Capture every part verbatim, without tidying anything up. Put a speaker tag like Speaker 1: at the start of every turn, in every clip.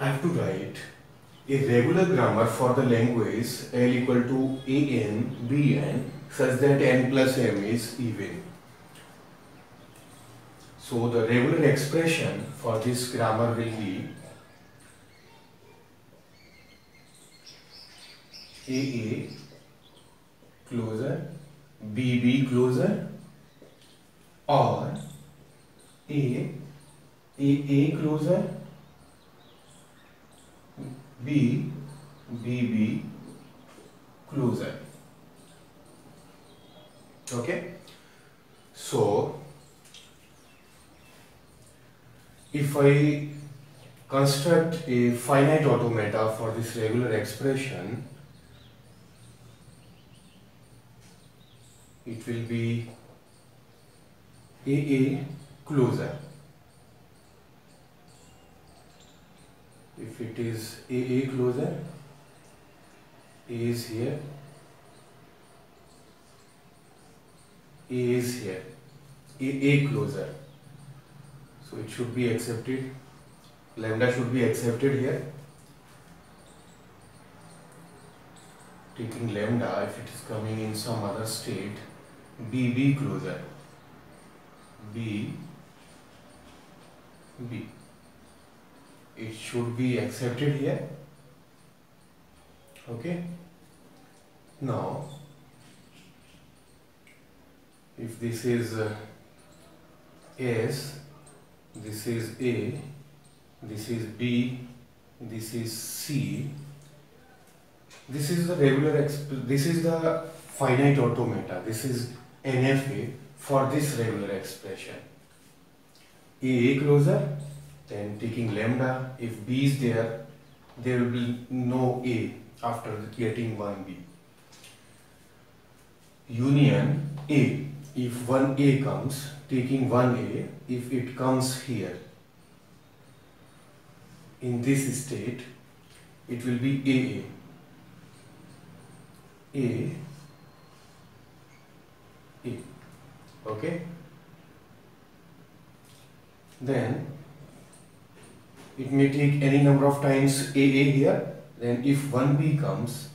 Speaker 1: I have to write a regular grammar for the language L equal to an, bn such that n plus m is even. So the regular expression for this grammar will be A A closer, B B closer, or A A A closer, B B B closer. Okay, so if I construct a finite automata for this regular expression, it will be A A closer. If it is A A closer, A is here, A is here, A A closer. So it should be accepted, lambda should be accepted here. Taking lambda, if it is coming in some other state, B B closer, B B. It should be accepted here. Okay. Now, if this is uh, S, this is A, this is B, this is C. This is the regular exp this is the finite automata. This is N F A for this regular expression. A A closer. Then taking lambda, if B is there, there will be no A after getting one B. Union A, if one A comes, taking one A, if it comes here, in this state, it will be A A. A, A, okay? Then, it may take any number of times A A here. Then if one B comes,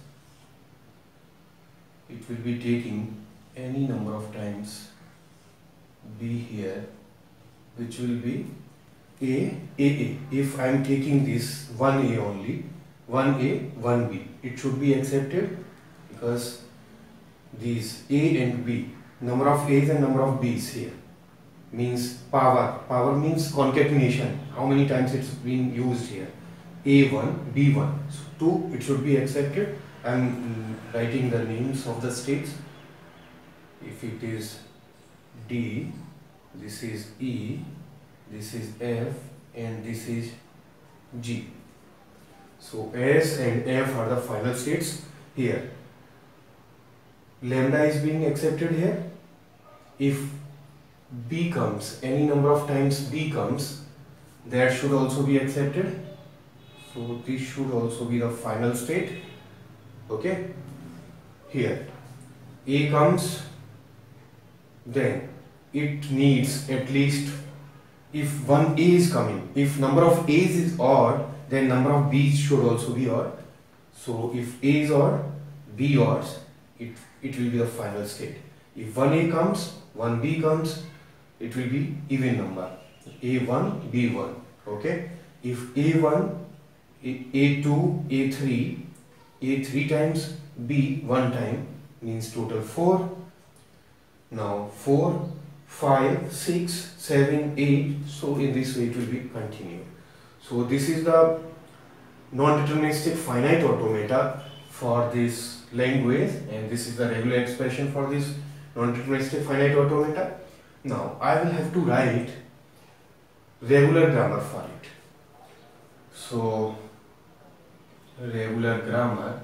Speaker 1: it will be taking any number of times B here, which will be A A A. If I am taking this one A only, one A, one B, it should be accepted because these A and B, number of A's and number of B's here, means power. Power means concatenation. How many times it's been used here? A one, B one. So two, it should be accepted. I'm writing the names of the states. If it is D, this is E, this is F, and this is G. So S and F are the final states here. Lambda is being accepted here. If B comes, any number of times B comes, that should also be accepted. So this should also be the final state. Okay. Here A comes, then it needs at least, if one A is coming, if number of A's is odd, then number of B's should also be odd. So if A is odd, B odds, it, it will be the final state. If one A comes, one B comes, it will be even number, A one, B one. Okay. If A one, A two, A three, A three times, B one time, means total four. Now four, five, six, seven, eight. So in this way it will be continued. So this is the non-deterministic finite automata for this language, and this is the regular expression for this non-deterministic finite automata. Now I will have to write regular grammar for it. So regular grammar,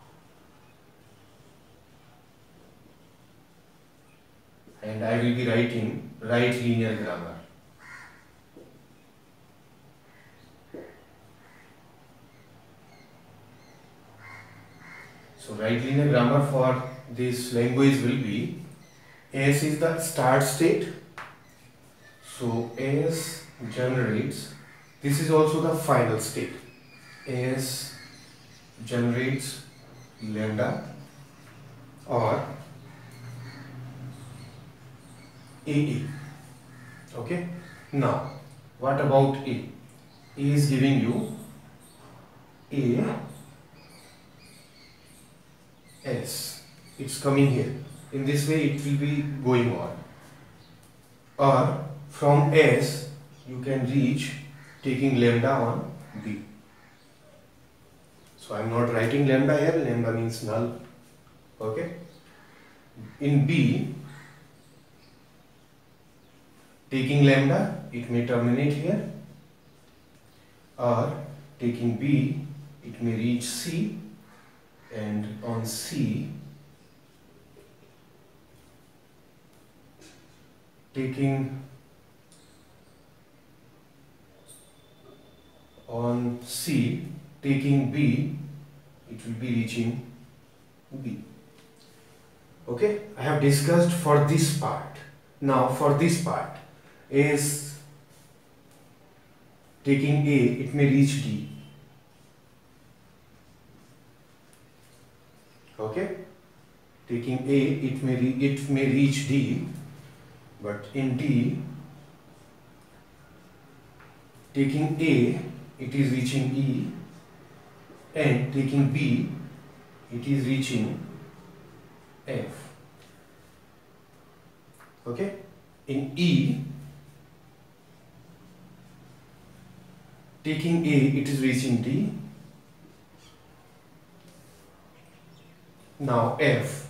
Speaker 1: and I will be writing right linear grammar. So right linear grammar for this language will be, S is the start state. So S generates, this is also the final state. S generates lambda or A A. Okay. Now, what about A? A is giving you A S. It's coming here. In this way, it will be going on. Or from S, you can reach taking lambda on B. So I am not writing lambda here. Lambda means null. Okay. In B, taking lambda, it may terminate here, or taking B, it may reach C, and on C, taking on C, taking B, it will be reaching B. Okay, I have discussed for this part. Now for this part, is taking A, it may reach D. Okay, taking A, it may re it may reach D, but in D, taking A, it is reaching E, and taking B, it is reaching F. Okay, in E, taking A, it is reaching D. Now F.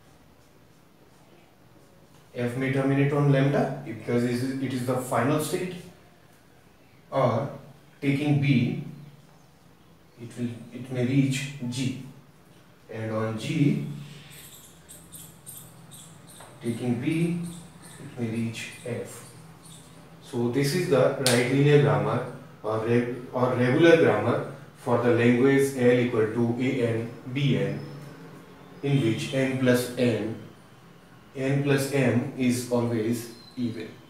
Speaker 1: F may terminate on lambda because it is the final state. Or taking B, it will it may reach G. And on G, taking B, it may reach F. So this is the right linear grammar or, reg or regular grammar for the language L equal to A N B N, in which n plus n, n plus m is always even.